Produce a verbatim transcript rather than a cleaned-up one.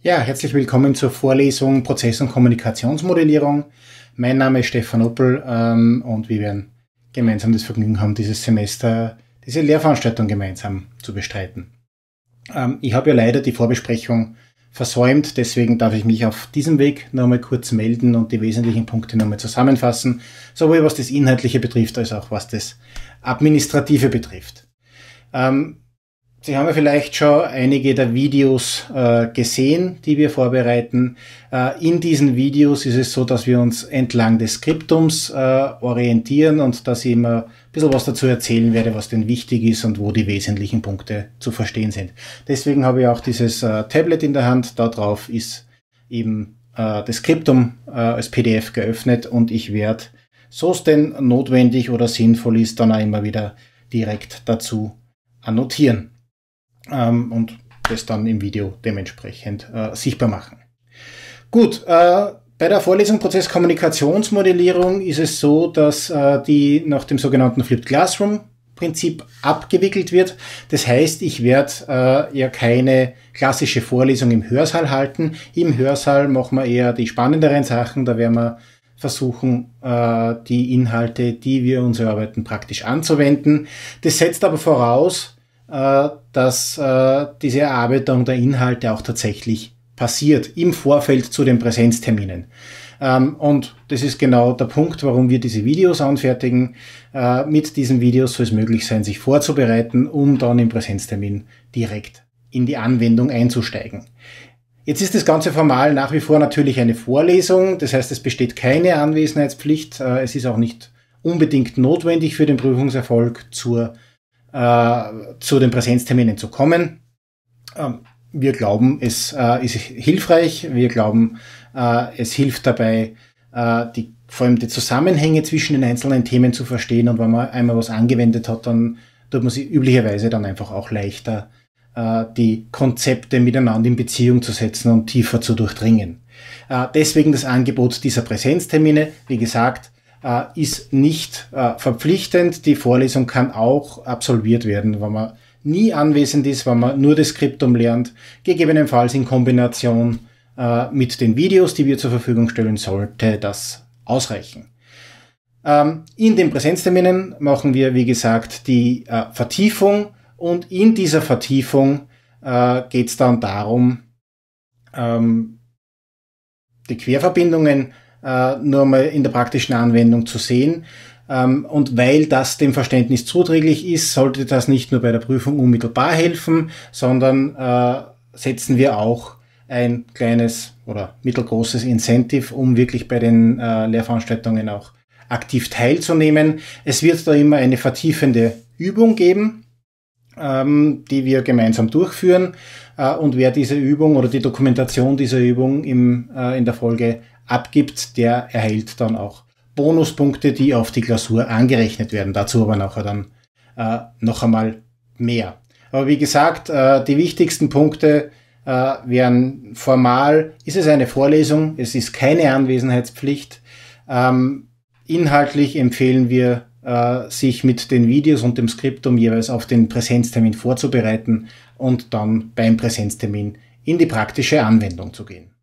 Ja, herzlich willkommen zur Vorlesung Prozess- und Kommunikationsmodellierung. Mein Name ist Stefan Oppel ähm, und wir werden gemeinsam das Vergnügen haben, dieses Semester diese Lehrveranstaltung gemeinsam zu bestreiten. Ähm, ich habe ja leider die Vorbesprechung versäumt, deswegen darf ich mich auf diesem Weg noch einmal kurz melden und die wesentlichen Punkte noch einmal zusammenfassen, sowohl was das Inhaltliche betrifft, als auch was das Administrative betrifft. Ähm, Sie haben ja vielleicht schon einige der Videos äh, gesehen, die wir vorbereiten. Äh, in diesen Videos ist es so, dass wir uns entlang des Skriptums äh, orientieren und dass ich immer ein bisschen was dazu erzählen werde, was denn wichtig ist und wo die wesentlichen Punkte zu verstehen sind. Deswegen habe ich auch dieses äh, Tablet in der Hand. Da drauf ist eben äh, das Skriptum äh, als P D F geöffnet und ich werde, so es denn notwendig oder sinnvoll ist, dann auch immer wieder direkt dazu annotieren. Ähm, und das dann im Video dementsprechend äh, sichtbar machen. Gut, äh, bei der Vorlesung Prozess Kommunikationsmodellierung ist es so, dass äh, die nach dem sogenannten Flipped Classroom Prinzip abgewickelt wird. Das heißt, ich werde äh, ja keine klassische Vorlesung im Hörsaal halten. Im Hörsaal machen wir eher die spannenderen Sachen, da werden wir versuchen, äh, die Inhalte, die wir uns erarbeiten, praktisch anzuwenden. Das setzt aber voraus, dass äh, diese Erarbeitung der Inhalte auch tatsächlich passiert, im Vorfeld zu den Präsenzterminen. Ähm, und das ist genau der Punkt, warum wir diese Videos anfertigen. Äh, mit diesen Videos soll es möglich sein, sich vorzubereiten, um dann im Präsenztermin direkt in die Anwendung einzusteigen. Jetzt ist das Ganze formal nach wie vor natürlich eine Vorlesung, das heißt, es besteht keine Anwesenheitspflicht. Äh, es ist auch nicht unbedingt notwendig für den Prüfungserfolg zur zu den Präsenzterminen zu kommen. Wir glauben, es ist hilfreich. Wir glauben, es hilft dabei, die, vor allem die Zusammenhänge zwischen den einzelnen Themen zu verstehen. Und wenn man einmal was angewendet hat, dann tut man sich üblicherweise dann einfach auch leichter, die Konzepte miteinander in Beziehung zu setzen und tiefer zu durchdringen. Deswegen das Angebot dieser Präsenztermine. Wie gesagt, ist nicht äh, verpflichtend. Die Vorlesung kann auch absolviert werden, wenn man nie anwesend ist, wenn man nur das Skriptum lernt, gegebenenfalls in Kombination äh, mit den Videos, die wir zur Verfügung stellen, sollte das ausreichen. Ähm, in den Präsenzterminen machen wir, wie gesagt, die äh, Vertiefung und in dieser Vertiefung äh, geht es dann darum, ähm, die Querverbindungen Uh, nur mal in der praktischen Anwendung zu sehen. Um, und weil das dem Verständnis zuträglich ist, sollte das nicht nur bei der Prüfung unmittelbar helfen, sondern uh, setzen wir auch ein kleines oder mittelgroßes Incentive, um wirklich bei den uh, Lehrveranstaltungen auch aktiv teilzunehmen. Es wird da immer eine vertiefende Übung geben, um, die wir gemeinsam durchführen. Uh, und wer diese Übung oder die Dokumentation dieser Übung im, uh, in der Folge abgibt, der erhält dann auch Bonuspunkte, die auf die Klausur angerechnet werden. Dazu aber nachher dann äh, noch einmal mehr. Aber wie gesagt, äh, die wichtigsten Punkte äh, wären formal, ist es eine Vorlesung, es ist keine Anwesenheitspflicht. Ähm, inhaltlich empfehlen wir, äh, sich mit den Videos und dem Skriptum jeweils auf den Präsenztermin vorzubereiten und dann beim Präsenztermin in die praktische Anwendung zu gehen.